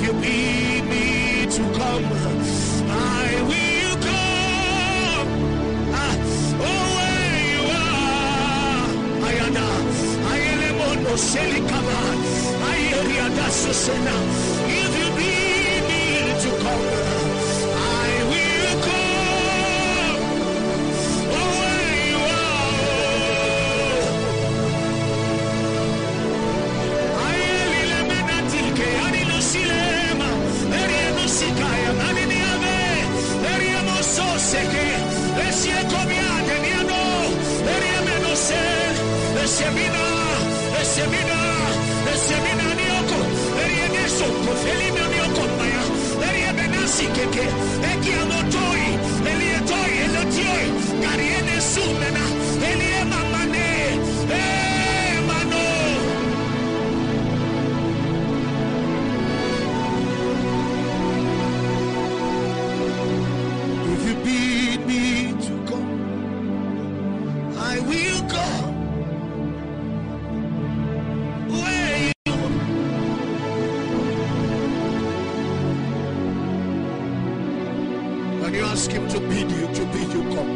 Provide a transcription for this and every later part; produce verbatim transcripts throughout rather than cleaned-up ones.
you bid me to come, I will come. Ah, oh, where you are, Ayana, Ayelemono Selikava, Ayeriada Susena. If you bid me to come, I will come. Oh, where you are, Ayelilemenatilke, Anilusilema, Erianusikaya, Aniniave, Eriamososeke, Esiekomiade, Niano, Eriamenose, Esemina, Esemina, Esemina Nioko, Erieneso, Kofelina Nioko Maya, Eriemenasi Keke, Ekianotoi, Elietoi, Eletioi, Gariene Sumena, Eliema Mane, Emano. If you bid me to come, I will go. Where you when you ask him to bid you, to bid you come.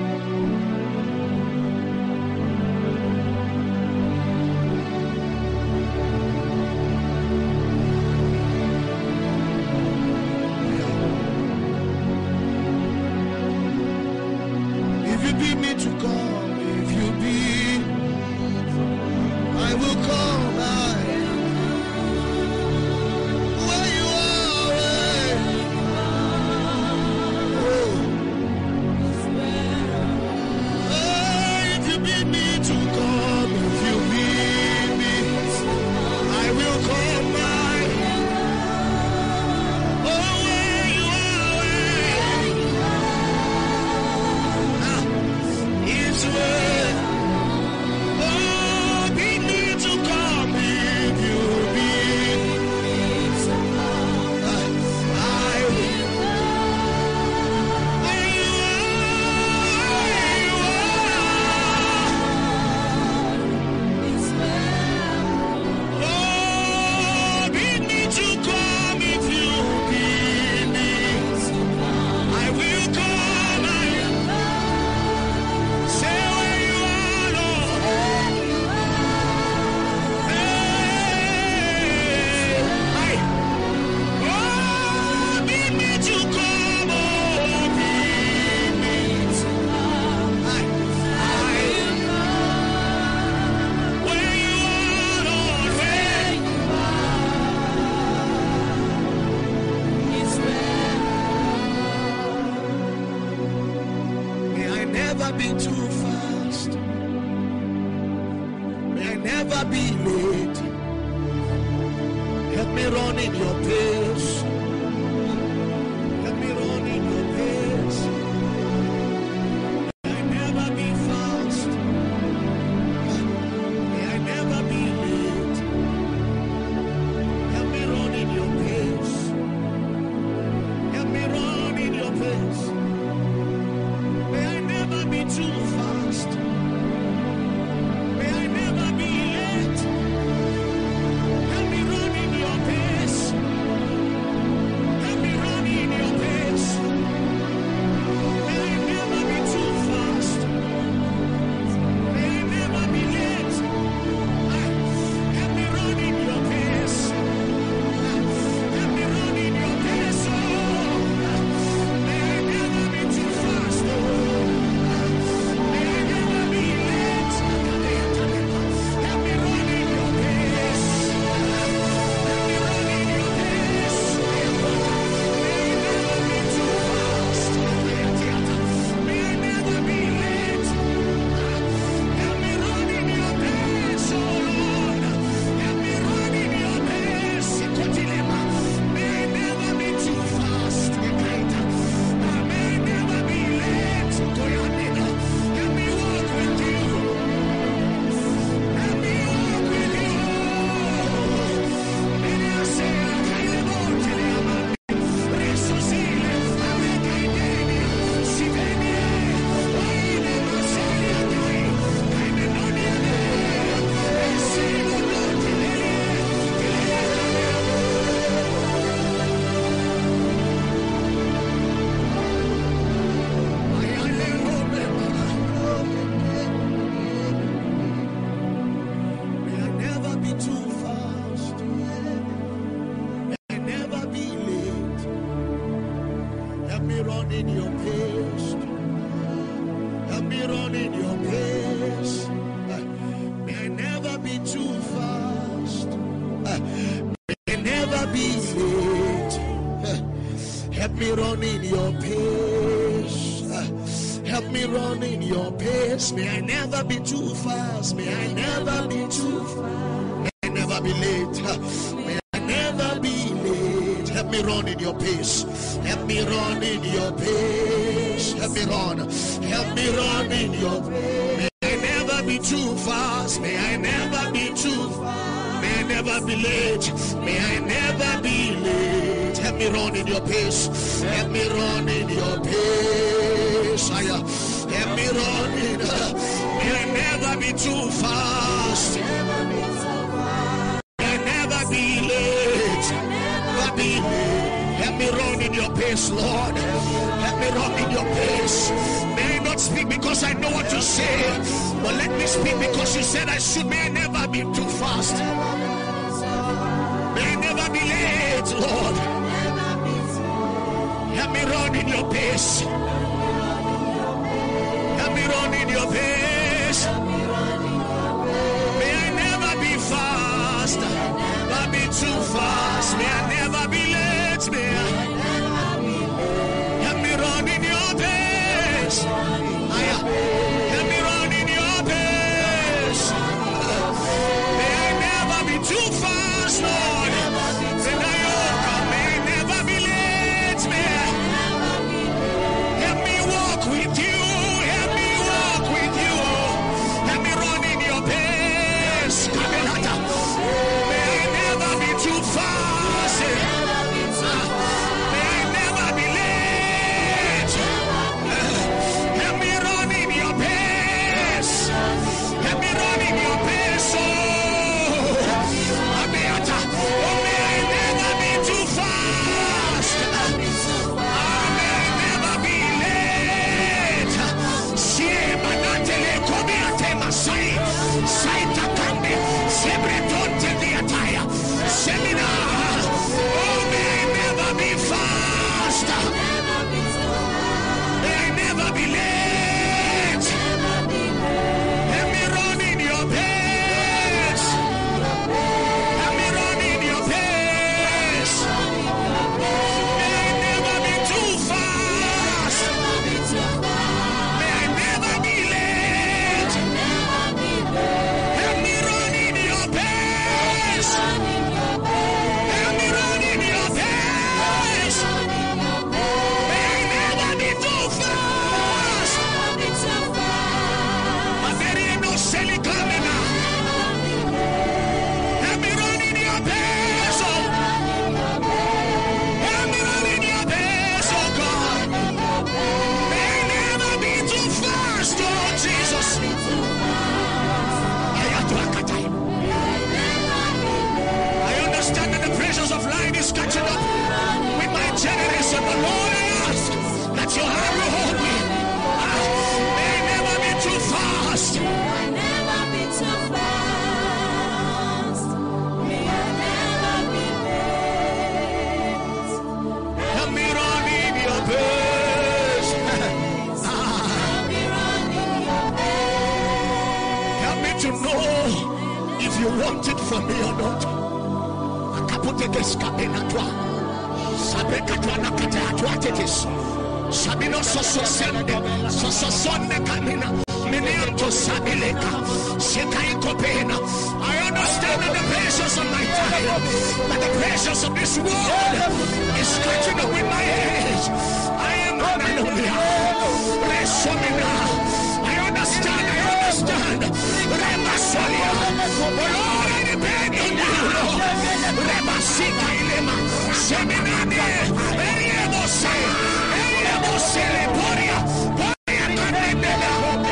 If you bid me to come, if you bid, I will come. I, where you are, where, oh, oh, if you bid me to come, if you bid me, I will come by. Oh, where you are, where, ah, is where. Oh, bid me to come if you bid. I, I will. Where you are, oh, bid me to come if you bid me. I will come. I say where you are, Lord. Hey, oh, bid me to come, oh, bid me to come. I, I, where you are, Lord, where may I never be too fast. May I never be late. Help me run in your pace. Help me run in your pace. May I never be fast. May I never be late. Help me run in your pace. Help me run in your pace. May I never be too fast. May I never be late. Help me run in your pace. me run in your pace. Help me run in your pace. May I never be too fast. May I never be late. Help me run in your pace. Help me run in your pace. May I never be too fast. May I never be too fast. May I never be late. May I never be late. Help me run in your pace. Help me run in your pace. Help me run. Help me run in your pace. May I never be too fast. May I never be too fast. May I never be late. May I never be late. Help me run in your pace. Help me run in your pace. Help me run in. May I never be too fast. May I never be late. Never be late. Help me run in your pace, Lord. Help me run in your pace. May I not speak because I know what to say, but let me speak because you said I should. May I never be too fast. May I never be late, Lord. Help me run in your pace. Help me run in your pace. May I never be fast. Never be too fast. May I never be late. May I help me run in your pace. Help me run in your pace. May I never be too fast, Lord. May I never be late. May I help me walk with you. Help me walk with you. Help me run in your pace. May I never be too fast. May I never be late. Help me run in your pace. Help me run in your pace. Oh, may I never be too fast. May I never be late. Siema natele kobiate masai. Saita kambe. Sebretonte diataya. Seminar. Oh, may I never be fast. May I never be late. Help me run in your pace. Help me run in your pace. May I never be too fast. May I never be late. Help me run in your pace. Help me run in your pace. May I never be too fast. But there ain't no silly coming now. Help me run in your pace, oh. Help me run in your pace, oh God. May I never be too fast, oh Jesus. I understand that the pressures of life is catching up with my generation, but Lord, I ask that your hand will hold me. Ah, may I never be too fast. Help me run in your pace. Ah, help me to know if you want it for me or not. Sabino soso sende soso sonne kamina minianto sabileka sekai kopena. I understand that the pressures of my time, that the pressures of this world is catching up with my age. I am hallelujah. Resomina. I understand, I understand. Remasolia. Lord, I depend on you. Remasika ilema. Seminane. Eriemose. Eriemose leporia. Poria kanendela.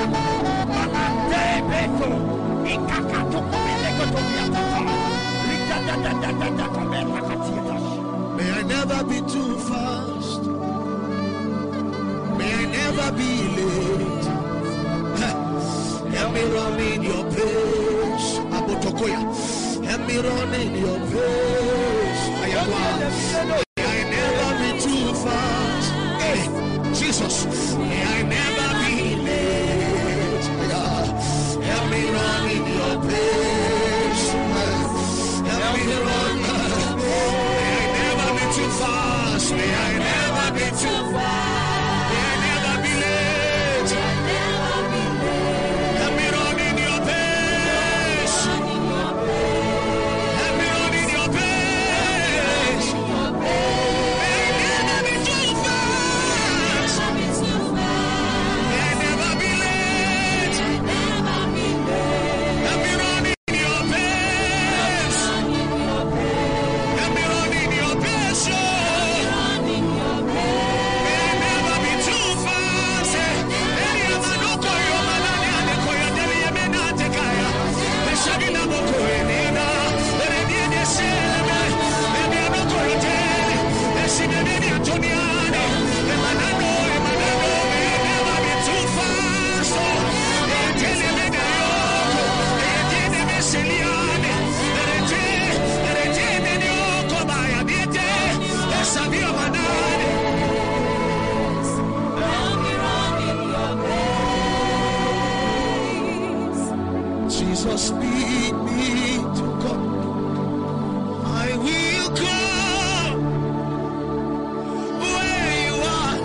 Tebeto. Ikakato kubeleko tobiatata. Rikadadadadada kubeleka katieta. May I never be too fast. May I never be late. Help me run in your pace. Abotokoya. Help me run in your pace. May I never be too fast. Hey. May I never be too fast. May I never be late. Let me run in your pace. Let me run in your pace. May I never be too fast. May I never be late. Let me run in your pace. Let me run in your pace. Jesus, lead me to God. I will come where you are.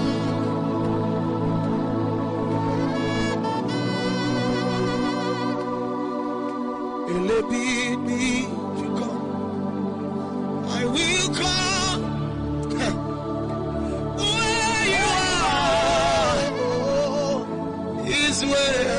Lead me to God. I will come where you are. Is where.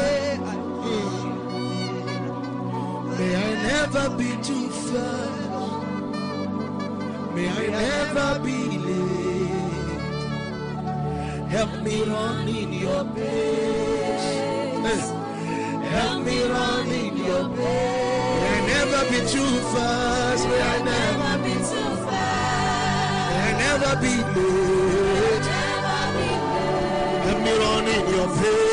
May I never be too fast. May I never be late. Help me run in your pace. Help me run in your pace. May I never be too fast. May I never be too fast. May I never be late. Help me run in your pace.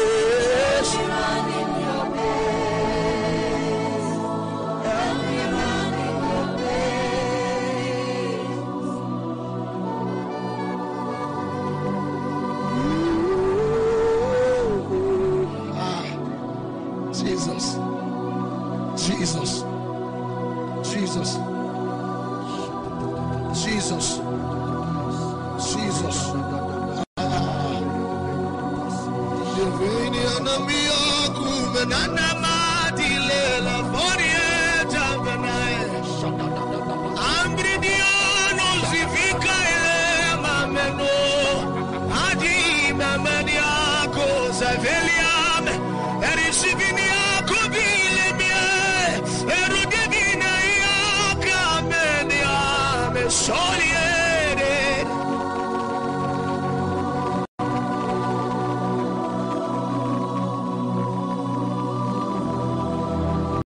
Jesus, Jesus, Jesus, Jesus, Jesus. Ah,